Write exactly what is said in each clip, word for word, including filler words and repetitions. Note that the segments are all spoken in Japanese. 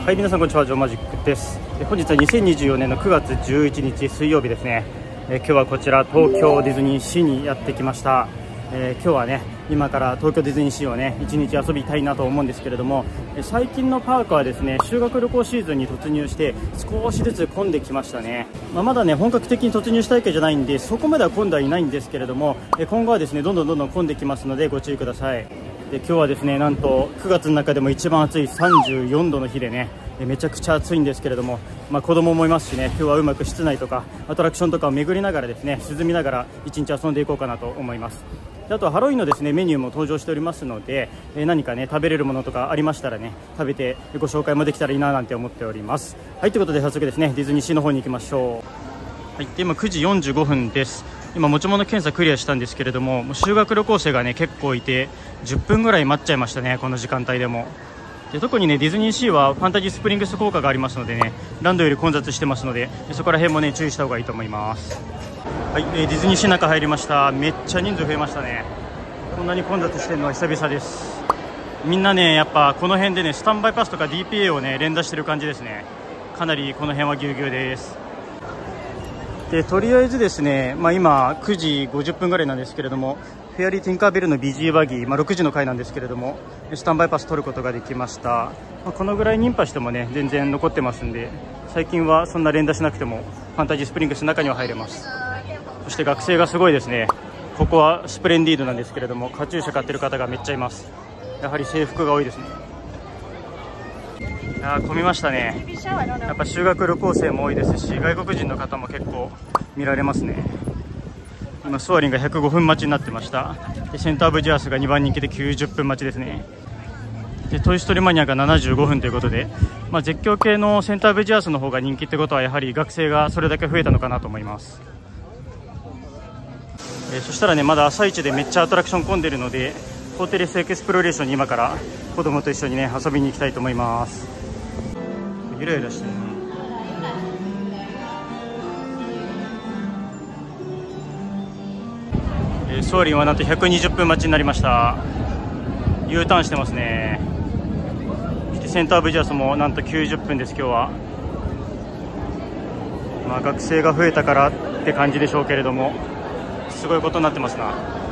はい、皆さんこんにちは、ジョーマジックです。本日はにせんにじゅうよねんのくがつじゅういちにち水曜日ですね。え今日はこちら東京ディズニーシーにやってきました。えー、今日はね、今から東京ディズニーシーをねいちにち遊びたいなと思うんですけれども、最近のパークはですね修学旅行シーズンに突入して少しずつ混んできましたね。まあ、まだね本格的に突入したわけじゃないんでそこまでは混んではいないんですけれども、今後はですねどんどんどんどん混んできますのでご注意ください。で今日はですねなんとくがつの中でも一番暑いさんじゅうよんどの日でね、めちゃくちゃ暑いんですけれども、まあ、子供もいますしね、今日はうまく室内とかアトラクションとかを巡りながらですね涼みながら一日遊んでいこうかなと思います。であとはハロウィンのですねメニューも登場しておりますので、えー、何かね食べれるものとかありましたらね食べてご紹介もできたらいいななんて思っております。はい、ということで早速ですねディズニーシーの方に行きましょう。はい、で今くじよんじゅうごふんです。今持ち物検査クリアしたんですけれども、修学旅行生がね結構いてじゅっぷんぐらい待っちゃいましたね、この時間帯でも。で特にねディズニーシーはファンタジースプリングス効果がありますのでね、ランドより混雑してますのでそこら辺もね注意した方がいいと思います。はい、えー、ディズニーシー中入りました。めっちゃ人数増えましたね。こんなに混雑してるのは久々です。みんなねやっぱこの辺でねスタンバイパスとか ディーピーエー をね連打してる感じですね。かなりこの辺はぎゅうぎゅうです。でとりあえずですね、まあ、今くじごじゅっぷんぐらいなんですけれども、フェアリーティンカーベルのビジーバギー、まあ、ろくじの回なんですけれどもスタンバイパス取ることができました。まあ、このぐらい認破してもね全然残ってますんで、最近はそんな連打しなくてもファンタジースプリングスの中には入れます。そして学生がすごいですね。ここはスプレンディードなんですけれどもカチューシャ買ってる方がめっちゃいます。やはり制服が多いですね。いやー混みましたね。やっぱ修学旅行生も多いですし外国人の方も結構見られますね。今ソアリンがひゃくごふん待ちになってました。でセンターオブジャースがにばん人気できゅうじゅっぷん待ちですね。でトイ・ストーリーマニアがななじゅうごふんということで、まあ、絶叫系のセンターオブジャースの方が人気ってことはやはり学生がそれだけ増えたのかなと思います。えー、そしたらねまだ朝一でめっちゃアトラクション混んでるのでホテレスエクスプロレーションに今から子供と一緒にね遊びに行きたいと思います。ゆらゆらしてるね。えー、ソアリンはなんとひゃくにじゅっぷん待ちになりました。 U ターンしてますね。そしてセンターオブジャースもなんときゅうじゅっぷんです。今日はまあ学生が増えたからって感じでしょうけれどもすごいことになってますな。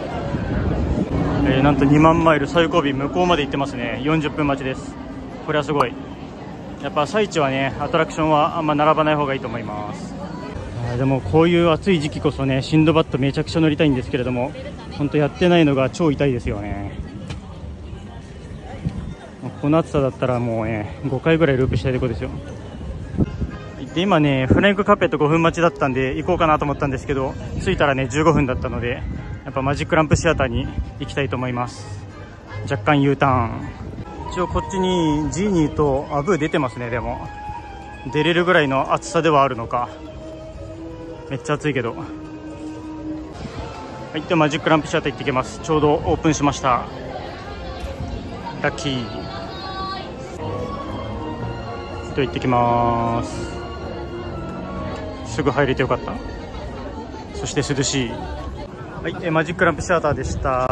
えー、なんとにまんマイル最後尾向こうまで行ってますね。よんじゅっぷん待ちです。これはすごい。やっぱ朝一はねアトラクションはあんま並ばない方がいいと思います。あでもこういう暑い時期こそねシンドバッドめちゃくちゃ乗りたいんですけれども本当やってないのが超痛いですよね。この暑さだったらもうねごかいぐらいループしたいところですよ。で今ねフライングカーペットごふん待ちだったんで行こうかなと思ったんですけど着いたらねじゅうごふんだったのでやっぱマジックランプシアターに行きたいと思います。若干 U ターン。一応こっちにジーニーとアブー出てますね。でも出れるぐらいの暑さではあるのか。めっちゃ暑いけど。はい、でマジックランプシアター行ってきます。ちょうどオープンしました。ラッキーと行ってきます。すぐ入れてよかった。そして涼しい。はい、えマジックランプシアターでした。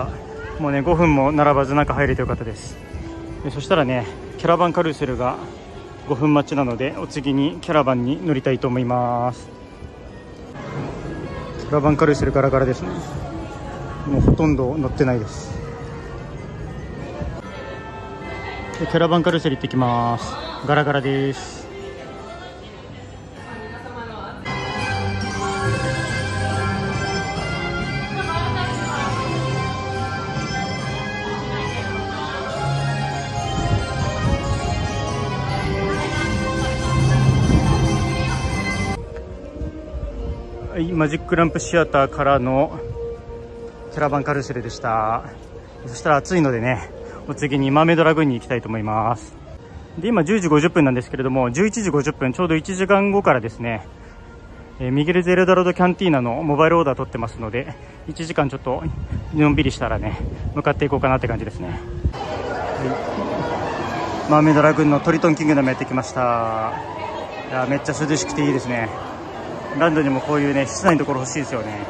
もうねごふんも並ばず中入れてよかったです。でそしたらねキャラバンカルーセルがごふん待ちなのでお次にキャラバンに乗りたいと思います。キャラバンカルーセルガラガラですね。もうほとんど乗ってないです。でキャラバンカルーセル行ってきます。ガラガラです。はい、マジックランプシアターからのキャラバンカルーセルでした。そしたら暑いのでねお次にマーメイドラグーンに行きたいと思います。で今じゅうじごじゅっぷんなんですけれどもじゅういちじごじゅっぷんちょうどいちじかんごからですね、えー、ミゲル・ゼルダロド・キャンティーナのモバイルオーダー取ってますのでいちじかんちょっとのんびりしたらね向かっていこうかなって感じですね。はい、マーメイドラグーンのトリトンキングダムやってきました。いやめっちゃ涼しくていいですね。ランドにもこういうね室内のところ欲しいですよね。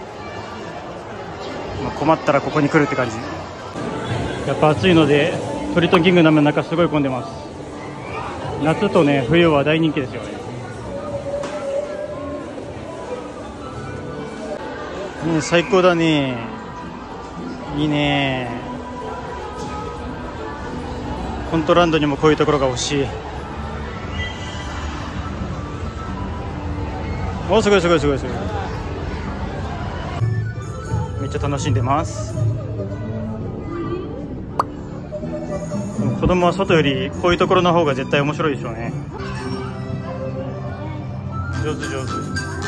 困ったらここに来るって感じ。やっぱ暑いのでトリトンキングダムの中すごい混んでます。夏とね冬は大人気ですよね。ね、最高だね。いいね。コントランドにもこういうところが欲しい。お、すごいすごいすごいすごい。めっちゃ楽しんでます。でも子供は外よりこういうところの方が絶対面白いでしょうね。上手上手。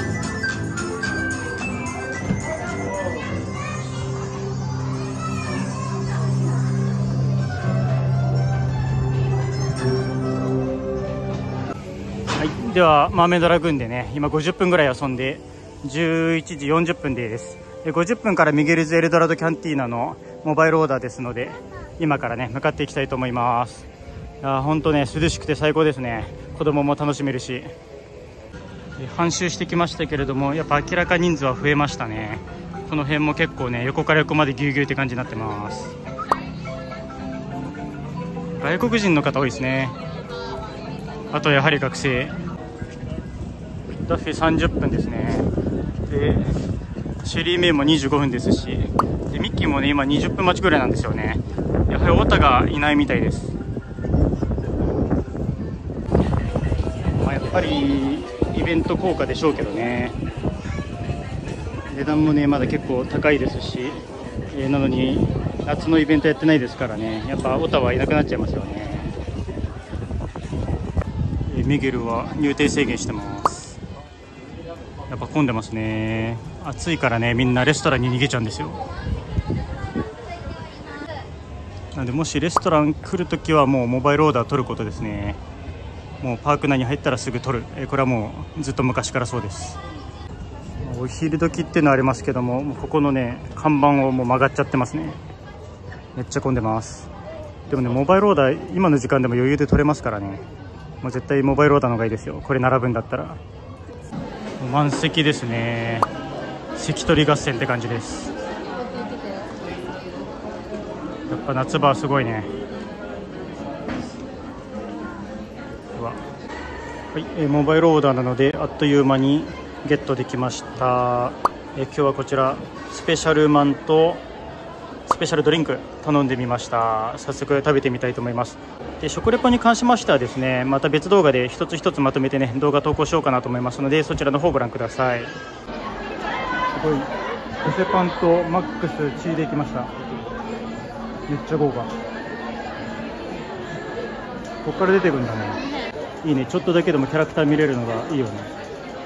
ではマーメイドラグーンでね今ごじゅっぷんぐらい遊んでじゅういちじよんじゅっぷんです。でごじゅっぷんからミゲルズエルドラドキャンティーナのモバイルオーダーですので今からね向かっていきたいと思います。いや本当ね涼しくて最高ですね。子供も楽しめるし。半周してきましたけれどもやっぱ明らか人数は増えましたね。この辺も結構ね横から横までぎゅうぎゅうって感じになってます。外国人の方多いですね。あとやはり学生。ダッフィーさんじゅっぷんですね。でシェリーメイもにじゅうごふんですし、でミッキーもね今にじゅっぷん待ちぐらいなんですよね。やはりオタがいないみたいです。まあ、やっぱりイベント効果でしょうけどね。値段もねまだ結構高いですし、えー、なのに夏のイベントやってないですからね、やっぱオタはいなくなっちゃいますよね。えー、ミゲルは入店制限してます。やっぱ混んでますね。暑いからねみんなレストランに逃げちゃうんですよ。なのでもしレストラン来るときはもうモバイルオーダー取ることですね。もうパーク内に入ったらすぐ取る。えこれはもうずっと昔からそうです。お昼時っていうのはありますけども、もうここのね看板をもう曲がっちゃってますね。めっちゃ混んでます。でもねモバイルオーダー今の時間でも余裕で取れますからね。もう絶対モバイルオーダーの方がいいですよ。これ並ぶんだったら。満席ですね。席取り合戦って感じです。やっぱ夏場はすごいね。うわ、はい、えー、モバイルオーダーなのであっという間にゲットできました。えー、今日はこちらスペシャルマンとスペシャルドリンク頼んでみました。早速食べてみたいと思います。で食レポに関しましてはですねまた別動画で一つ一つまとめてね動画投稿しようかなと思いますのでそちらの方をご覧ください。すごいエセパンとマックスチーでいきました。めっちゃ豪華。ここから出てくるんだね。いいね。ちょっとだけでもキャラクター見れるのがいいよね。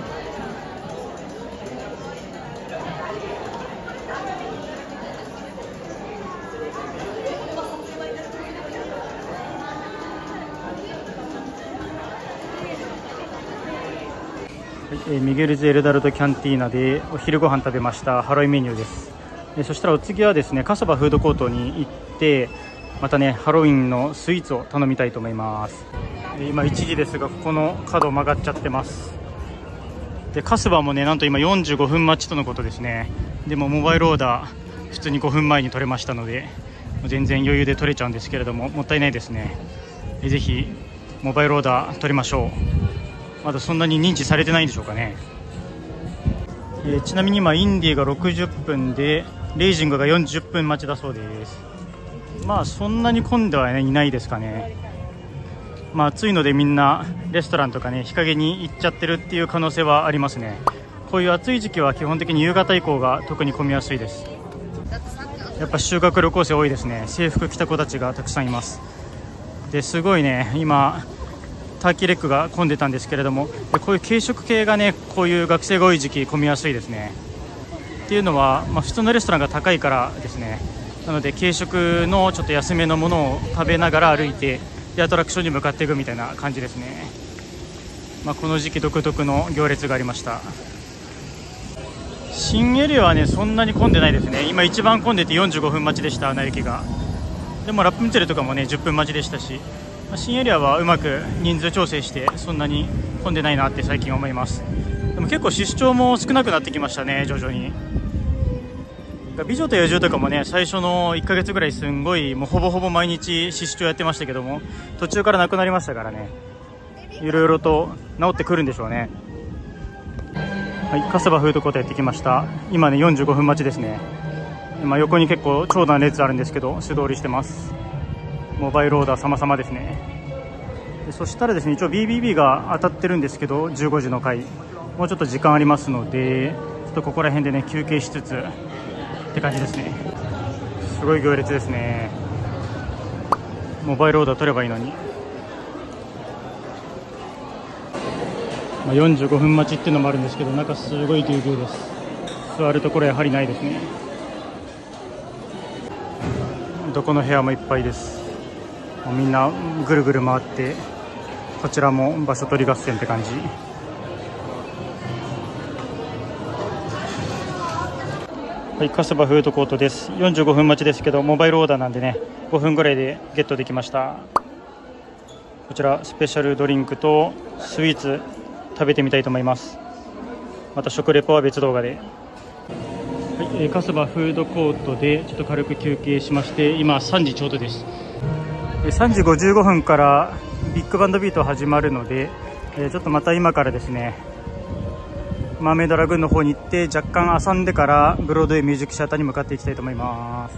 はい、ミゲルズエルダルドキャンティーナでお昼ご飯食べました。ハロウィンメニューです。えそしたらお次はですねカサバフードコートに行ってまたねハロウィンのスイーツを頼みたいと思います。今いちじですがここの角曲がっちゃってます。でカスバもねなんと今よんじゅうごふん待ちとのことですね。でもモバイルオーダー普通にごふんまえに取れましたので全然余裕で取れちゃうんですけれどももったいないですね。えぜひモバイルオーダー取りましょう。まだそんなに認知されてないんでしょうかね。えー、ちなみに今インディがろくじゅっぷんでレイジングがよんじゅっぷん待ちだそうです。まあそんなに混んでは、ね、いないですかね。まあ暑いのでみんなレストランとかね日陰に行っちゃってるっていう可能性はありますね。こういう暑い時期は基本的に夕方以降が特に混みやすいです。やっぱ修学旅行生多いですね。制服着た子たちがたくさんいます。ですごいね今ターキーレッグが混んでたんですけれどもでこういう軽食系がねこういう学生が多い時期混みやすいですね。っていうのは、まあ、普通のレストランが高いからですね。なので軽食のちょっと安めのものを食べながら歩いてでアトラクションに向かっていくみたいな感じですね。まあ、この時期独特の行列がありました。新エリアはねそんなに混んでないですね。今一番混んでてよんじゅうごふん待ちでした。アナ雪がでもラプンツェルとかもねじゅっぷん待ちでしたし、まあ、新エリアはうまく人数調整してそんなに混んでないなって最近思います。でも結構出張も少なくなってきましたね徐々に。 美女と野獣とかもね、最初のいっかげつぐらいすんごいもうほぼほぼ毎日シシチョウやってましたけども、途中からなくなりましたからね、いろいろと治ってくるんでしょうね。はい、カスバフードコートやってきました。今ねよんじゅうごふん待ちですね。今横に結構長蛇の列あるんですけど、素通りしてます。モバイルオーダー様々ですね。でそしたらですね、一応 ビービービー が当たってるんですけど、じゅうごじの回もうちょっと時間ありますので、ちょっとここら辺でね休憩しつつって感じですね。すごい行列ですね。モバイルオーダー取ればいいのに。まあ、よんじゅうごふん待ちっていうのもあるんですけど、中すごいぎゅうぎゅうです。座るところやはりないですね。どこの部屋もいっぱいです。もうみんなぐるぐる回って、こちらも場所取り合戦って感じ。はい、カスバフードコートです。よんじゅうごふん待ちですけど、モバイルオーダーなんでね、ごふんぐらいでゲットできました。こちらスペシャルドリンクとスイーツ食べてみたいと思います。また食レポは別動画で。はい、えー、カスバフードコートでちょっと軽く休憩しまして、今さんじちょうどです。さんじごじゅうごふんからビッグバンドビート始まるので、えー、ちょっとまた今からですね、マーメイドラグーンの方に行って若干遊んでからブロードウェイミュージックシアターに向かっていきたいと思います。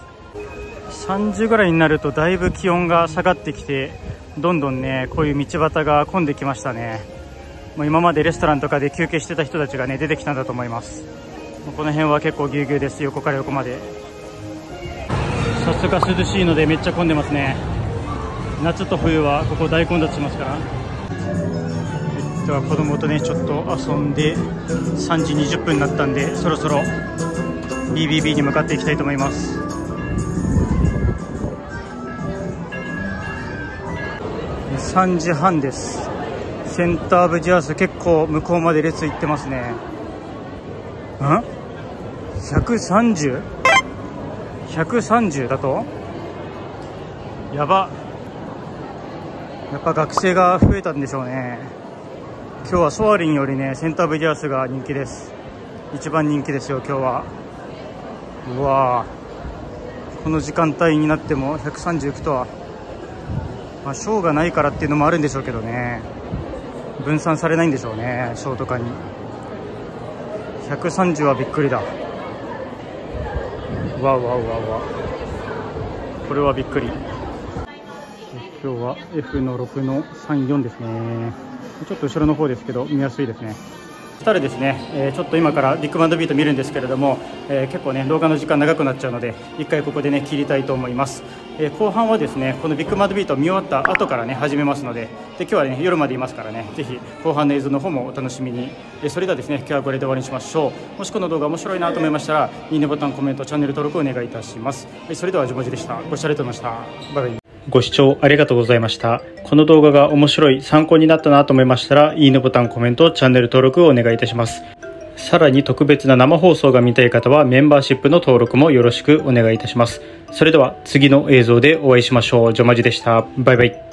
さんじぐらいになるとだいぶ気温が下がってきて、どんどんねこういう道端が混んできましたね。もう今までレストランとかで休憩してた人たちがね出てきたんだと思います。この辺は結構ぎゅうぎゅうです。横から横まで。さすが涼しいのでめっちゃ混んでますね。夏と冬はここ大混雑しますから。では子供とねちょっと遊んでさんじにじゅっぷんになったんで、そろそろ ビービービー に向かっていきたいと思います。さんじはんです。センターオブジャース結構向こうまで列行ってますね。ん ?ひゃくさんじゅう?ひゃくさんじゅう だとやば。やっぱ学生が増えたんでしょうね。今日はソアリンよりねセンターオブジャースが人気です。一番人気ですよ今日は。うわー、この時間帯になってもひゃくさんじゅういくとは。まあショーがないからっていうのもあるんでしょうけどね、分散されないんでしょうねショーとかに。ひゃくさんじゅうはびっくりだ。わわわわわ、これはびっくり。今日は エフのろくのさんじゅうよんですね。ちょっと後ろの方ですけど見やすいですね。そしたらですね、えー、ちょっと今からビッグバンドビート見るんですけれども、えー、結構ね動画の時間長くなっちゃうので一回ここでね切りたいと思います。えー、後半はですねこのビッグバンドビート見終わった後からね始めますので、で今日はね夜までいますからね、ぜひ後半の映像の方もお楽しみに。えー、それではですね今日はこれで終わりにしましょう。もしこの動画面白いなと思いましたらいいねボタン、コメント、チャンネル登録お願いいたします。はい、それではジョモジでした。ご視聴ありがとうございました。バイバイ。ご視聴ありがとうございました。この動画が面白い、参考になったなと思いましたらいいねボタン、コメント、チャンネル登録をお願いいたします。さらに特別な生放送が見たい方はメンバーシップの登録もよろしくお願いいたします。それでは次の映像でお会いしましょう。ジョマジでした。バイバイ。